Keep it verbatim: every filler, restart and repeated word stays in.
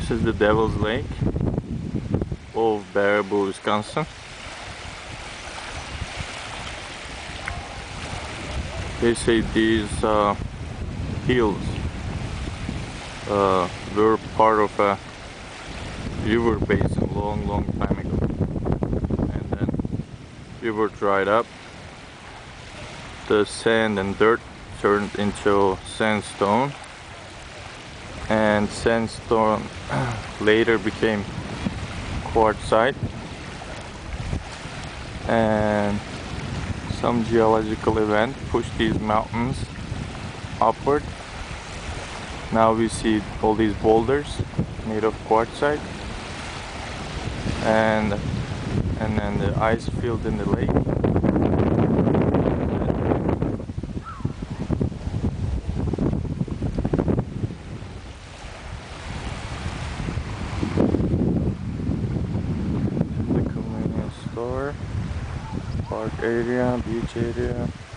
This is the Devil's Lake of Baraboo, Wisconsin. They say these uh, hills uh, were part of a river basin long, long time ago, and then river dried up. The sand and dirt turned into sandstone, and sandstone later became quartzite, and some geological event pushed these mountains upward. Now we see all these boulders made of quartzite, and and then the ice filled in the lake. The convenience store, park area, beach area.